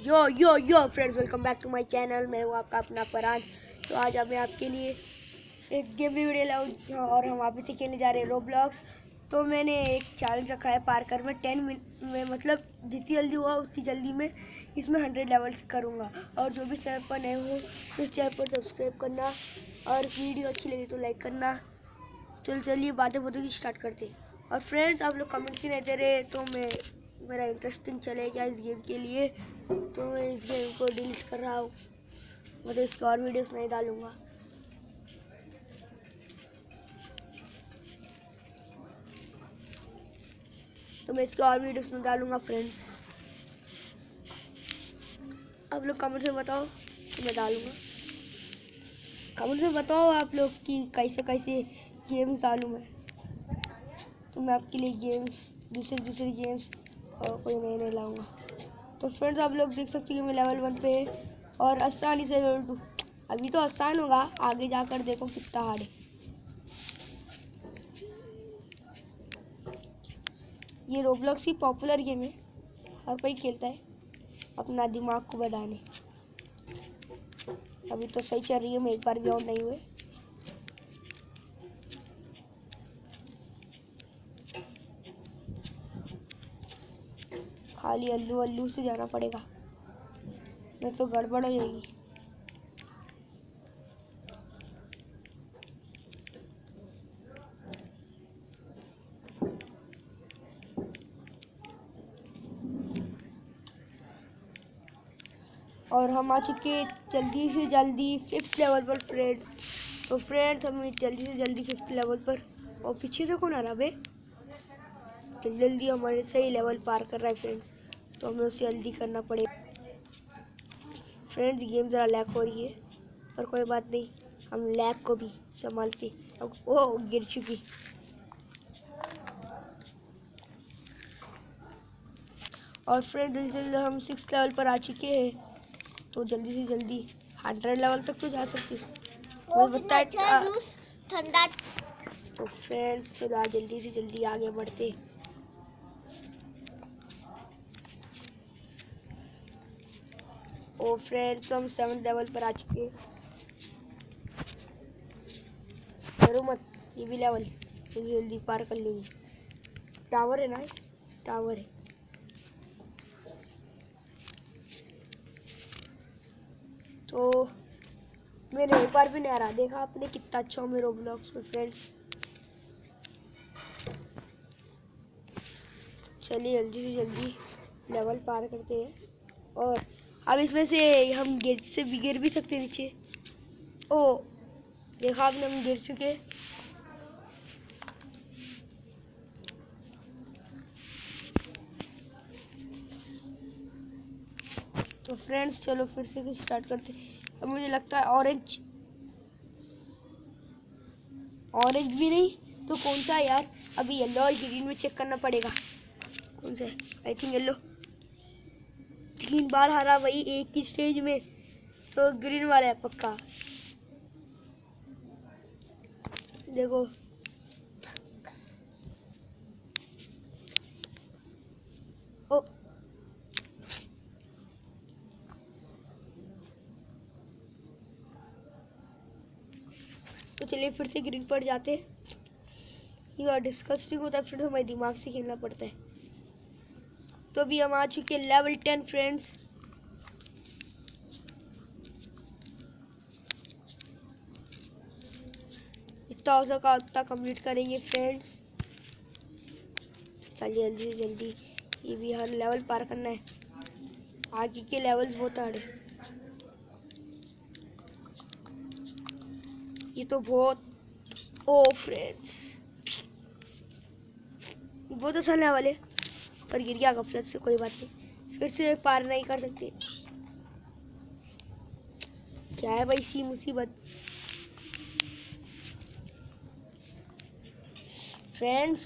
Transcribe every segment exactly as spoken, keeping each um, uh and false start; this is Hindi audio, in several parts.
Yo yo yo friends, welcome back to my channel. मैं हूँ आपका अपना फरहान। तो आज मैं आपके लिए एक गेम वीडियो लाऊँ और हम वापस से खेलने जा रहे हैं रोब्लॉक्स। तो मैंने एक चैलेंज रखा है पार्कर में टेन मिनट में, मतलब जितनी जल्दी हुआ उतनी जल्दी में इसमें हंड्रेड लेवल्स करूँगा। और जो भी चैनल पर नए हो इस चैनल पर सब्सक्राइब करना और वीडियो अच्छी लगी तो लाइक करना। चलो चलिए बातें बातें की स्टार्ट करते हैं। और फ्रेंड्स, आप लोग कमेंट्स ही नहीं दे रहे तो मैं मेरा इंटरेस्टिंग चलेगा इस गेम के लिए, तो मैं इस गेम को डिलीट कर रहा हूँ, मतलब इसकी और वीडियोस नहीं डालूंगा। तो मैं इसकी और वीडियोस नहीं डालूंगा फ्रेंड्स। आप लोग कमेंट में बताओ तो मैं डालूंगा। कमेंट में बताओ आप लोग कि कैसे कैसे गेम्स डालूँ मैं, तो मैं आपके लिए गेम्स दूसरे दूसरे गेम्स और कोई नए नए लाऊंगा। तो फ्रेंड्स, आप लोग देख सकते हैं कि मैं लेवल वन पे है और आसानी से लेवल टू। अभी तो आसान होगा, आगे जाकर देखो कितना हार्ड है। ये रोब्लॉक्स की पॉपुलर गेम है, हर कोई खेलता है अपना दिमाग को बढ़ाने। अभी तो सही चल रही है, मैं एक बार भी आउट नहीं हुए। खाली अल्लू अल्लू से जाना पड़ेगा, नहीं तो गड़बड़ हो जाएगी। और हम आ चुके जल्दी से जल्दी फिफ्थ लेवल पर फ्रेंड्स। तो फ्रेंड्स, हम जल्दी से जल्दी फिफ्थ लेवल पर। और पीछे से कौन आ रहा बे? जल्दी जल्दी हमारे सही लेवल पार कर रहा है फ्रेंड्स, तो हमें उसे जल्दी करना पड़ेगा। फ्रेंड्स, गेम ज़रा लैग हो रही है पर कोई बात नहीं, हम लैग को भी संभालते। अब ओ गिर चुकी। और फ्रेंड्स, जल्दी से जल्दी हम सिक्स लेवल पर आ चुके हैं, तो जल्दी से जल्दी हंड्रेड लेवल तक तो जा सकते हैं। मुझे पता है ठंडा। तो फ्रेंड्स, चलो आज जल्दी से जल्दी आगे बढ़ते। ओ फ्रेंड्स, हम सेवन लेवल पर आ चुके हैं। डरो मत, ये भी लेवल जल्दी जल्दी पार कर लेंगे। टावर है ना, टावर है। तो मैंने एक बार भी नहीं आ रहा, देखा आपने कितना अच्छा हो मेरे रोब्लॉक्स में फ्रेंड्स। चलिए जल्दी से जल्दी लेवल पार करते हैं। और अब इसमें से हम गिर से भी गिर भी सकते हैं नीचे। ओ देखा आपने, हम गिर चुके। तो फ्रेंड्स, चलो फिर से कुछ स्टार्ट करते। अब मुझे लगता है ऑरेंज ऑरेंज भी नहीं तो कौन सा है यार? अभी येलो और ग्रीन में चेक करना पड़ेगा कौन सा है। I think yellow. तीन बार हारा वही एक ही स्टेज में, तो ग्रीन वाला है पक्का। देखो ओ तो चलिए फिर से ग्रीन पर जाते हैं। ये डिस्कस्टिंग होता है फ्रेंड्स, हमारे दिमाग से खेलना पड़ता है। तो अभी हम आ चुके हैं लेवल टेन फ्रेंड्स। इतना हो सका उतना कंप्लीट करेंगे फ्रेंड्स। चलिए जल्दी से जल्दी, ये भी हर लेवल पार करना है। आगे के लेवल्स बहुत हार्ड है, ये तो बहुत। ओ फ्रेंड्स, बहुत आसान लेवल है पर गिर गया गफलत से, कोई बात नहीं, फिर से पार नहीं कर सकते। क्या है भाई सी मुसीबत। फ्रेंड्स,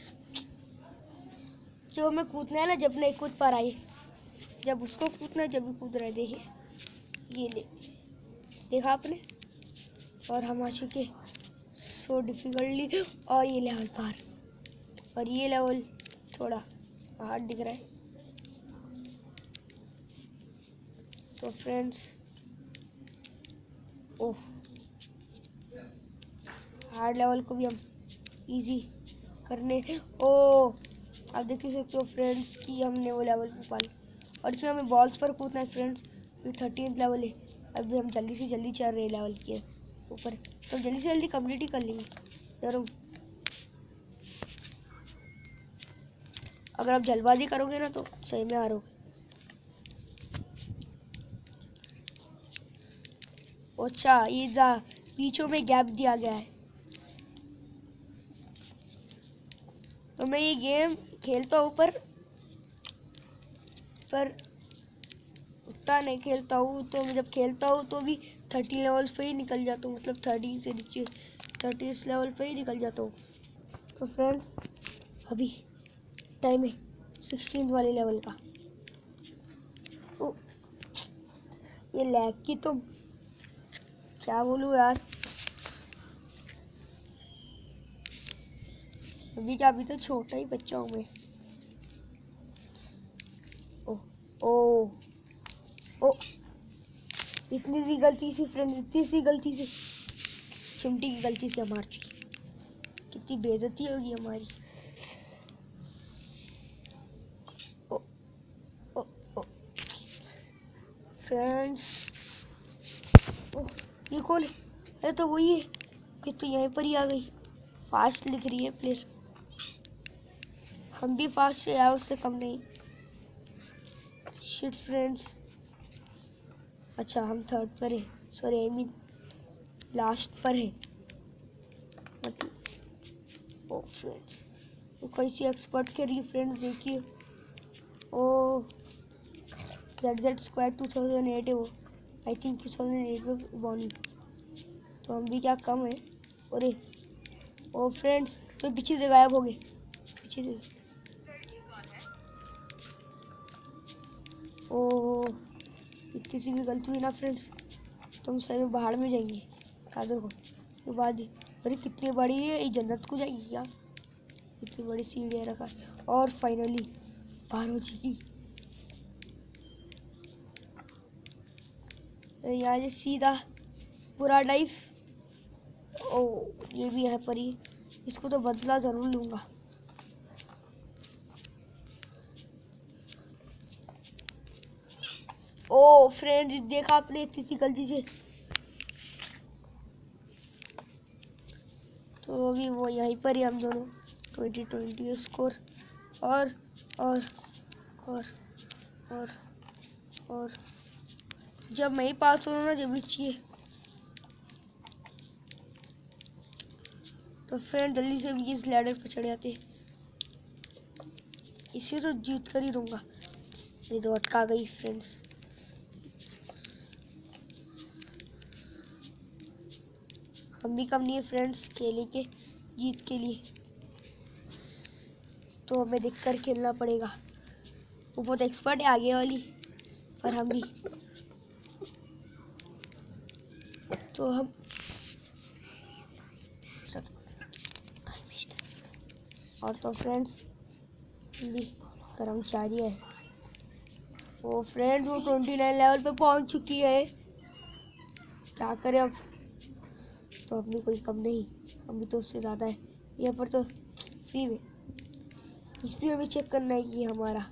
जो हमें कूदना है ना, जब नहीं कूद पा रहा है, जब उसको कूदना है जब भी कूद रहा है। देखिए ये ले, देखा आपने। और हम आ चुके सो डिफिकल्टली, और ये लेवल पार। और ये लेवल थोड़ा हार्ड दिख रहा है। तो फ्रेंड्स, ओह, हार्ड लेवल को भी हम इजी करने, ओ आप देख सकते हो फ्रेंड्स कि हमने वो लेवल को पाला। और इसमें हमें बॉल्स पर कूदना है फ्रेंड्स। ये थर्टीन लेवल है। अभी हम जल्दी से जल्दी चल रहे हैं लेवल के ऊपर, तो जल्दी से जल्दी कंप्लीट ही कर लेंगे जरूर। अगर आप जल्दबाजी करोगे ना तो सही में हारोगे। अच्छा, ये जा बीचों में गैप दिया गया है। तो मैं ये गेम खेलता हूँ पर पर उतना नहीं खेलता हूँ। तो मैं जब खेलता हूँ तो भी थर्टी लेवल पे ही निकल जाता हूँ, मतलब थर्टी से नीचे थर्टीस लेवल पे ही निकल जाता हूँ। तो फ्रेंड्स, अभी टाइम है सिक्सटीन वाले लेवल का। ओ, ये लैग की तो क्या बोलूँ यार। अभी क्या, अभी तो छोटा ही बच्चा हूँ मैं। ओ ओ ओ इतनी सी गलती से फ्रेंड, इतनी सी गलती से, चिमटी की गलती से हमार चुकी, कितनी बेइज्जती होगी हमारी। ओ ओ ओ फ्रेंड्स, ओ ये कौन है? अरे तो वही है, ये तो यहीं पर ही आ गई। फास्ट लिख रही है प्लेयर। हम भी फास्ट है यार, उससे कम नहीं। शिट फ्रेंड्स, अच्छा हम थर्ड पर है, सॉरी आई मीन लास्ट पर है मतलब। ओ फ्रेंड्स, वो कैसी एक्सपर्ट कर रही है फ्रेंड्स, देखिए। Oh Z Z square two thousand eight है वो, I think two thousand eight में बॉर्न। तो हम भी क्या कम है। अरे ओ फ्रेंड्स, तो पीछे से गायब हो गए, पीछे से। ओ इतनी सी भी गलती हुई ना फ्रेंड्स तो हम सही में बाहर में जाएंगे कादर को के बाद। अरे कितनी बड़ी है ये, जन्नत को जाएगी क्या? इतनी बड़ी सीढ़ियाँ रखा है। और फाइनली बाहर हो चुकी। यहाँ से सीधा पूरा लाइफ। ओ ये भी यहाँ पर ही, इसको तो बदला जरूर लूंगा। ओ फ्रेंड, देखा आपने इतनी सी गलती से। तो अभी वो यहीं पर ही हम दोनों ट्वेंटी ट्वेंटी स्कोर। और और और और और जब मैं ही पास हो रहा ना, जब भी चाहिए। तो फ्रेंड जल्दी से इस लैडर पर चढ़ जाते, इसे तो जीत कर ही रहूंगा। ये तो अटका गई फ्रेंड्स। हम भी कम नहीं है फ्रेंड्स खेले के जीत के लिए, तो हमें देख कर खेलना पड़ेगा। वो बहुत एक्सपर्ट है आगे वाली, पर हम भी। तो हम और तो फ्रेंड्स भी कर्मचारी है। वो फ्रेंड्स वो ट्वेंटी नाइन लेवल पे पहुंच चुकी है, क्या करें अब। तो अपनी कोई कम नहीं, हम भी तो उससे ज़्यादा है। यहाँ पर तो फ्री में, इस पर हमें चेक करना है कि हमारा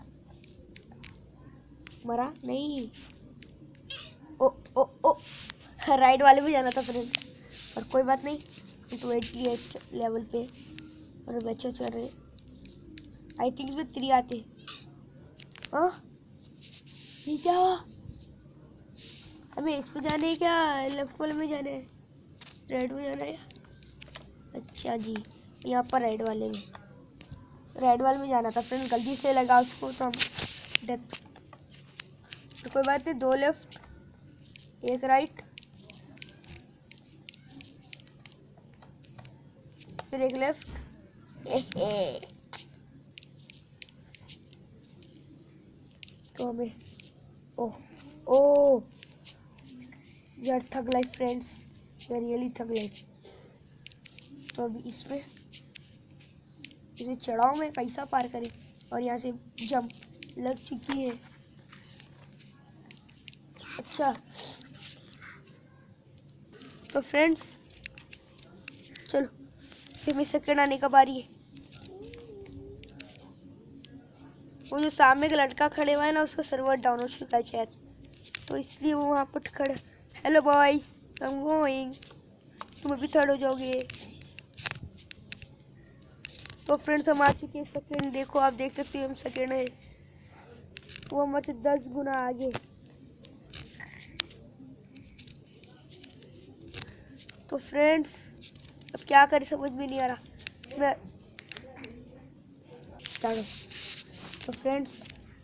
मरा नहीं। ओ ओ ओ राइट वाले में जाना था फ्रेंड्स, पर कोई बात नहीं। ट्वेंटी एट लेवल पे और बच्चे चल रहे। आई थिंक इसमें थ्री आते। हाँ ये क्या हुआ? हमें इस पे जाने है क्या, लेफ्ट वाले में जाने है, रेड में जाना है? अच्छा जी, यहाँ पर रेड वाले में, रेड वाले में जाना था फ्रेंड। गलती से लगा उसको तो हम डेथ। तो कोई बात नहीं, दो लेफ्ट एक राइट फिर एक लेफ्ट। तो हमें ओह ओह यार थग लाइफ फ्रेंड्स, यार रियली थग लाइफ। तो अभी इसमें इसमें चढ़ाओ में कैसा पार करें, और यहाँ से जंप लग चुकी है। अच्छा तो फ्रेंड्स चलो फिर मेरी सेकंड आने का बारी है। वो जो सामने का लड़का खड़े हुआ है ना, उसका सर्वर डाउन हो चुका है शायद, तो इसलिए वो वहाँ पर खड़ा। Hello boys, I am going, तुम अभी थर्ड हो जाओगे। तो फ्रेंड्स हम आ चुके हैं सेकेंड, देखो आप देख सकते हो हम सेकेंड है, वो हमसे दस गुना आगे। तो फ्रेंड्स अब क्या करें समझ में नहीं आ रहा। मैं तो फ्रेंड्स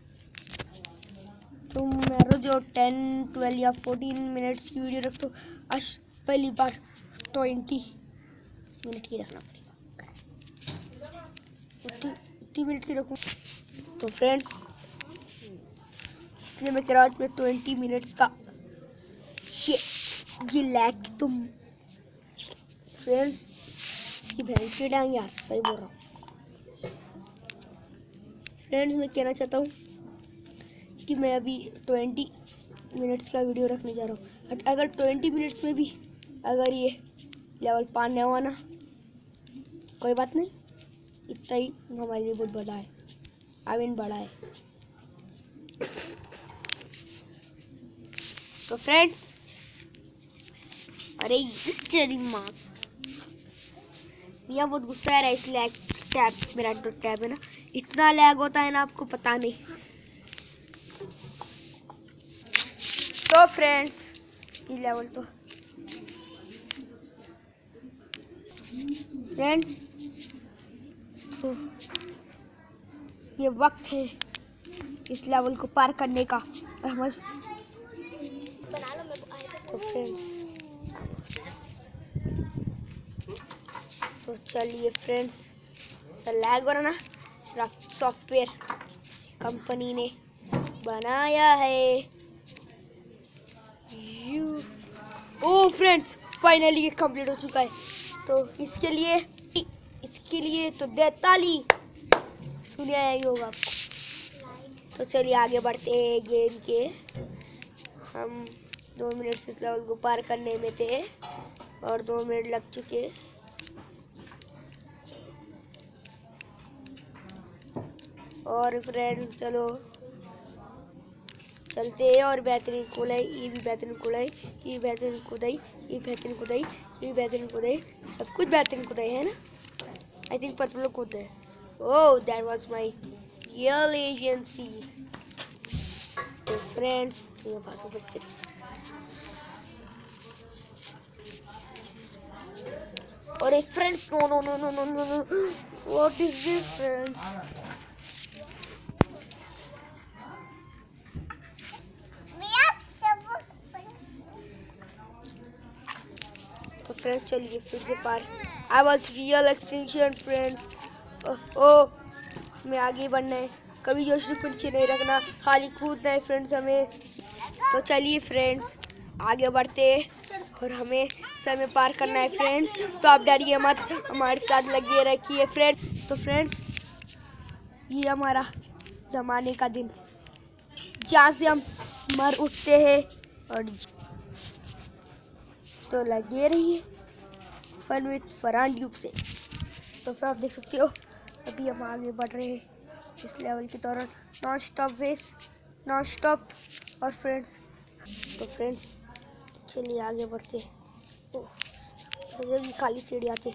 तुम मेरे जो टेन ट्वेल्व या फोर्टीन मिनट्स की वीडियो रख, तो आज पहली बार ट्वेंटी मिनट की रखना पड़ेगा, उतनी मिनट की रखूँ। तो फ्रेंड्स इसलिए मैं कह रहा हूँ ट्वेंटी मिनट्स का ये ये लैग। तुम फ्रेंड्स की बहन की डांग यार, सही बोल रहा हूँ। फ्रेंड्स मैं कहना चाहता हूँ कि मैं अभी ट्वेंटी मिनट्स का वीडियो रखने जा रहा हूँ। अगर ट्वेंटी मिनट्स में भी अगर ये लेवल पार नहीं हुआ ना, कोई बात नहीं, इतना ही हमारे लिए बहुत बड़ा है, आई मीन बड़ा है। तो फ्रेंड्स अरे तेरी माँ, मियाँ बहुत गुस्सा आ रहा है इस लैग टैब, मेरा जो टैब है ना इतना लैग होता है ना, आपको पता नहीं। तो फ्रेंड्स ये लेवल तो फ्रेंड्स तो ये वक्त है इस लेवल को पार करने का, और हम तो फ्रेंड्स तो चलिए फ्रेंड्स, लैग हो रहा ना, सिर्फ सॉफ्टवेयर कंपनी ने बनाया है। यू ओ फ्रेंड्स फाइनली ये कंप्लीट हो चुका है, तो इसके लिए इसके लिए तो देताली सुनिया ही होगा आपको। तो चलिए आगे बढ़ते हैं गेम के। हम दो मिनट से इस लेवल को पार करने में थे और दो मिनट लग चुके। और फ्रेंड चलो चलते हैं, और बेहतरीन खुदाई, ये भी बेहतरीन खुदाई, ये बेहतरीन खुदाई, ये बेहतरीन खुदाई, ये बेहतरीन खुदाई, सब कुछ बेहतरीन खुदाई है ना। आई थिंक पर्पल खुद है। Oh that was my real agency. तो फ्रेंड्स तो ये बात करते हैं। अरे friends no no no no no no no, what is this friends. तो फ्रेंड्स चलिए फिर से पार। I was real extension friends. Oh हमें आगे बढ़ना है, कभी जोश को पीछे नहीं रखना, खाली कूदना है फ्रेंड्स हमें। तो चलिए फ्रेंड्स आगे बढ़ते और हमें समय पार करना है फ्रेंड्स। तो आप डरिए मत, हमारे साथ लगे रखिए फ्रेंड्स। तो फ्रेंड्स ये हमारा जमाने का दिन, जहाँ से हम मर उठते हैं, और तो लगे रहिए फन विथ फरहान ट्यूब से। तो फिर आप देख सकते हो अभी हम आगे बढ़ रहे हैं इस लेवल के दौरान, नॉन स्टॉप वेस नॉन स्टॉप। और फ्रेंड्स तो फ्रेंड्स चलिए आगे बढ़ते हैं। ओह खाली सीढ़ी आते।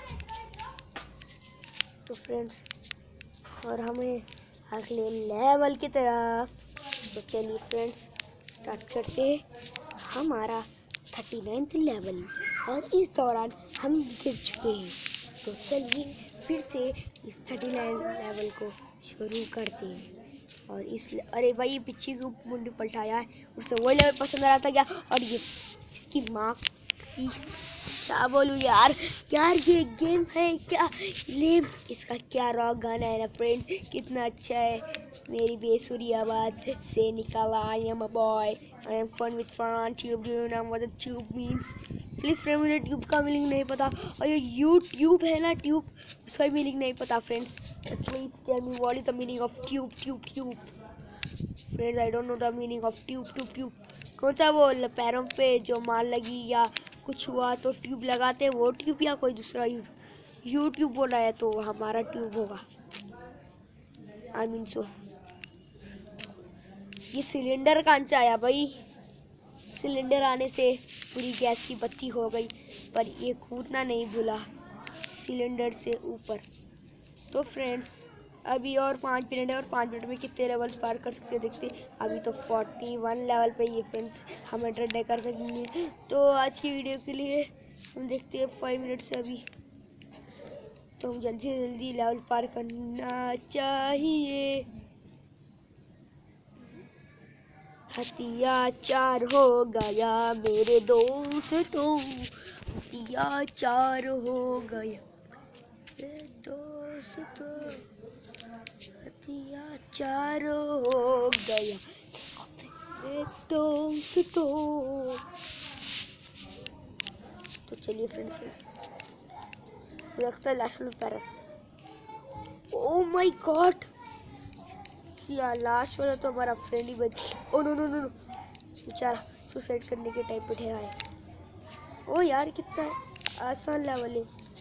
तो फ्रेंड्स और हमें अगले लेवल की तरफ। तो चलिए फ्रेंड्स स्टार्ट करते हैं हमारा थर्टी नाइन्थ लेवल, और इस दौरान हम गिर चुके हैं। तो चलिए फिर से इस थर्टी नाइन लेवल को शुरू करते हैं। और इस अरे भाई ये पीछे को मुंडी पलटाया है, उसे वो लेवल पसंद आ रहा था क्या। और ये इसकी माँ की क्या बोलूँ यार, यार ये गेम है क्या लेम, इसका क्या रॉक गाना है ना फ्रेंड, कितना अच्छा है। मेरी बेसुरी आवाज से निकाला I am a boy, I am fun with fun tube. Do you know what the tube means? Please friend मुझे ट्यूब का मीनिंग नहीं पता, और ये यूट्यूब है ना ट्यूब, उसका मीनिंग नहीं पता friends. Please tell me what is the meaning of tube tube tube friends. I don't know the meaning of tube tube tube कौन सा वो ल- पैरों पे जो मार लगी या कुछ हुआ तो ट्यूब लगाते, वो ट्यूब या कोई दूसरा यूट्यूब यूट्यूब बोला है तो हमारा ट्यूब होगा। आई मीन सो ये सिलेंडर कहाँ से आया भाई? सिलेंडर आने से पूरी गैस की बत्ती हो गई, पर ये कूदना नहीं भूला सिलेंडर से ऊपर। तो फ्रेंड्स अभी और पाँच मिनट है और पाँच मिनट में कितने लेवल्स पार कर सकते हैं देखते। अभी तो इकतालीस लेवल पे ये फ्रेंड्स हम हंड्रेड कर सकेंगे। तो आज की वीडियो के लिए हम देखते हैं फाइव मिनट से अभी, तो हम जल्दी से जल्दी लेवल पार करना चाहिए। हथियाचार हो गया मेरे दोस्तों, हथियाचार हो गया मेरे दोस्तों, हथियाचार हो गया मेरे दोस्तों। तो चलिए फ्रेंड्स, लगता है लास्ट में पैरा। ओह माय गॉड, यार लास्ट वाला तो हमारा फ्रेंड ही बच। Oh no no no no, बेचारा सुसाइड करने के टाइम पे ठहरा है। ओ यार कितना आसान लेवल है।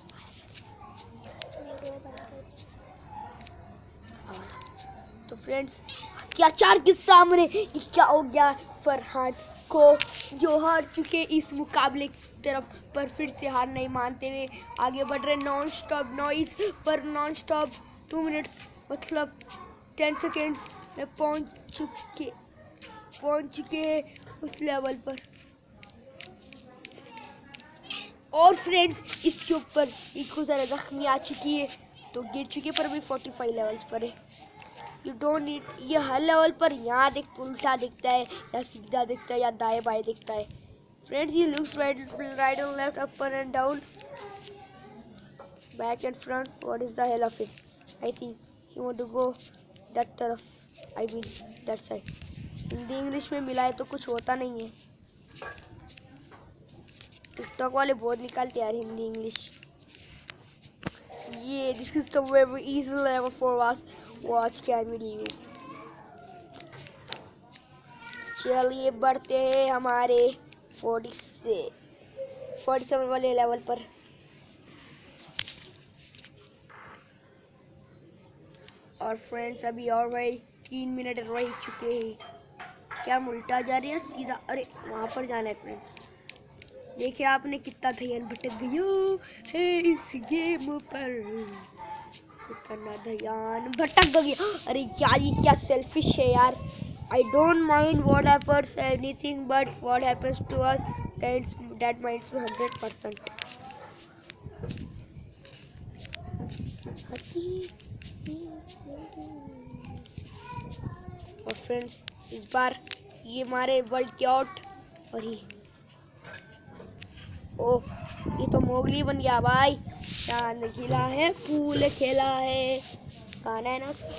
तो फ्रेंड्स क्या चार के सामने ये क्या हो गया फरहान को, जो हार चुके इस मुकाबले की तरफ, पर फिर से हार नहीं मानते हुए आगे बढ़ रहे नॉन स्टॉप नॉइस पर। नॉन स्टॉप टू मिनट्स मतलब टेन सेकेंड्स में पहुंच चुके पहुंच चुके हैं उस लेवल पर। और फ्रेंड्स इसके ऊपर इनको ज़रा जख्मी आ चुकी है तो गिर चुके, पर भी पैंतालीस लेवल्स पर है। यू डोंट नीड, ये हर लेवल पर यहाँ देख उल्टा दिखता है या सीधा दिखता है या दाएं बाएं दिखता है। फ्रेंड्स ये looks right right and left, upper and down, back and front, what is the hell of it? I think you want to go that तरफ, I mean that side. Hindi English में मिलाए तो कुछ होता नहीं है। टिकटॉक वाले बहुत निकालते यार हिंदी इंग्लिश। ये this is the very easy level for us, what can we do. चलिए बढ़ते हैं हमारे चालीस से सैंतालीस वाले लेवल पर। और फ्रेंड्स अभी और भाई तीन मिनट रह चुके हैं। क्या हम उल्टा जा रहे हैं सीधा? अरे वहाँ पर जाना है फ्रेंड। देखिए आपने कितना ध्यान भटक गया है इस गेम पर, इतना ध्यान भटक गया। अरे यार ये क्या सेल्फिश है यार। I don't mind what happens anything, but what happens to us that that minds me hundred percent. और फ्रेंड्स इस बार ये हमारे वर्ल्ड के आउट। और ये ओह ये तो मोगली बन गया भाई। चांद खिला है फूल खेला है, गाना है ना उसका।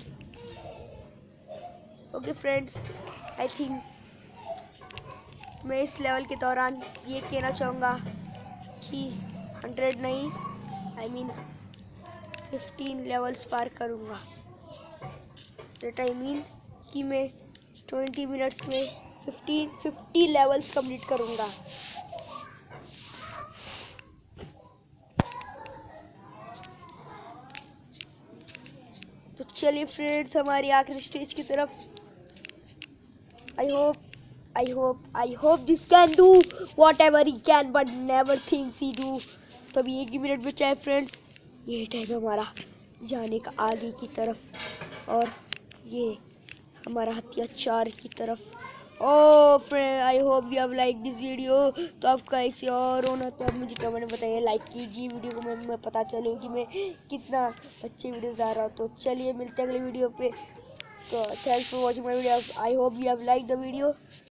ओके फ्रेंड्स आई थिंक मैं इस लेवल के दौरान ये कहना चाहूँगा कि हंड्रेड नहीं, आई मीन फिफ्टीन लेवल्स पार करूँगा। दैट आई मीन कि मैं ट्वेंटी मिनट्स में फिफ्टीन फिफ्टी लेवल्स कंप्लीट करूँगा। तो चलिए फ्रेंड्स हमारी आखिरी स्टेज की तरफ। I hope I hope, I hope this can do whatever he can, but never thinks he do. तो अभी एक ही मिनट बचा है फ्रेंड्स, ये टाइम हमारा जाने का आगे की तरफ और ये हमारा हथियाचार की तरफ। Oh friend I hope you have like this video. तो आपका ऐसे और होना तो आप मुझे कमेंट में बताइए, लाइक कीजिए वीडियो को, मैं, मैं पता चले कि मैं कितना अच्छे वीडियो ला रहा हूँ। तो चलिए मिलते हैं अगले वीडियो पे। तो thanks for watching my video. I hope you have like the video.